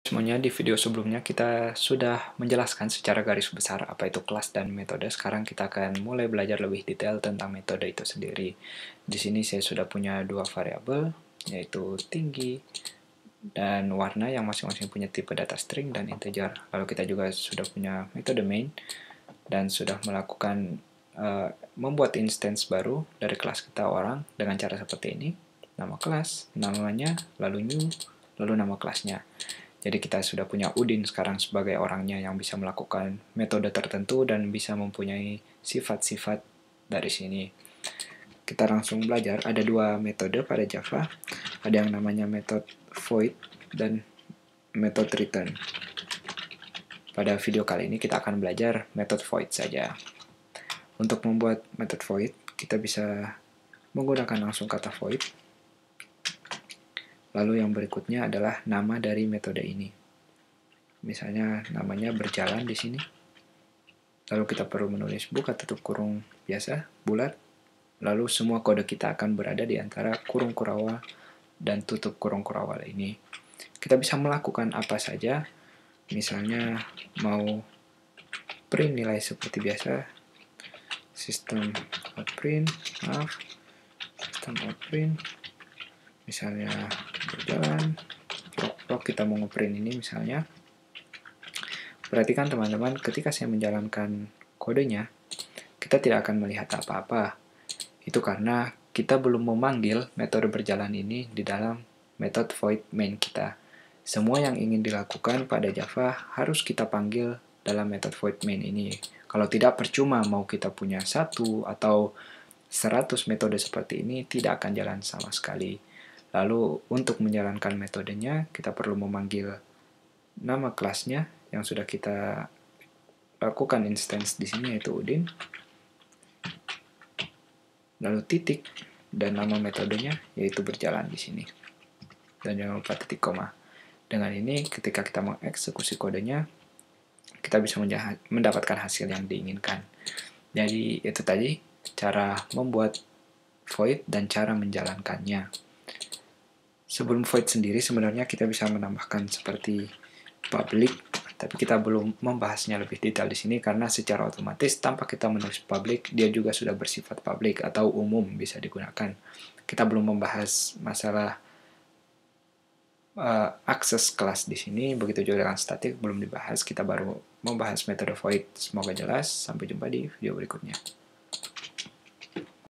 Semuanya, di video sebelumnya kita sudah menjelaskan secara garis besar apa itu kelas dan metode. Sekarang kita akan mulai belajar lebih detail tentang metode itu sendiri. Di sini saya sudah punya dua variabel, yaitu tinggi dan warna yang masing-masing punya tipe data string dan integer. Lalu kita juga sudah punya metode main dan sudah melakukan membuat instance baru dari kelas kita orang dengan cara seperti ini. Nama kelas, namanya, lalu new, lalu nama kelasnya. Jadi kita sudah punya Udin sekarang sebagai orangnya yang bisa melakukan metode tertentu dan bisa mempunyai sifat-sifat dari sini. Kita langsung belajar, ada dua metode pada Java. Ada yang namanya method void dan method return. Pada video kali ini kita akan belajar method void saja. Untuk membuat method void, kita bisa menggunakan langsung kata void. Lalu yang berikutnya adalah nama dari metode ini. Misalnya namanya berjalan di sini. Lalu kita perlu menulis buka tutup kurung biasa, bulat. Lalu semua kode kita akan berada di antara kurung kurawal dan tutup kurung kurawal ini. Kita bisa melakukan apa saja. Misalnya mau print nilai seperti biasa. System out print. Misalnya berjalan. Kita mau ngeprint ini misalnya. Perhatikan teman-teman, ketika saya menjalankan kodenya, kita tidak akan melihat apa-apa. Itu karena kita belum memanggil metode berjalan ini di dalam method void main kita. Semua yang ingin dilakukan pada Java harus kita panggil dalam method void main ini. Kalau tidak, percuma mau kita punya 1 atau 100 metode seperti ini, tidak akan jalan sama sekali. Lalu untuk menjalankan metodenya, kita perlu memanggil nama kelasnya yang sudah kita lakukan instance di sini, yaitu Udin. Lalu titik dan nama metodenya yaitu berjalan di sini. Dan jangan lupa titik koma. Dengan ini ketika kita mengeksekusi kodenya, kita bisa mendapatkan hasil yang diinginkan. Jadi itu tadi cara membuat void dan cara menjalankannya. Sebelum void sendiri sebenarnya kita bisa menambahkan seperti public, tapi kita belum membahasnya lebih detail di sini karena secara otomatis tanpa kita menulis public, dia juga sudah bersifat public atau umum bisa digunakan. Kita belum membahas masalah akses kelas di sini, begitu juga dengan static belum dibahas. Kita baru membahas metode void. Semoga jelas. Sampai jumpa di video berikutnya.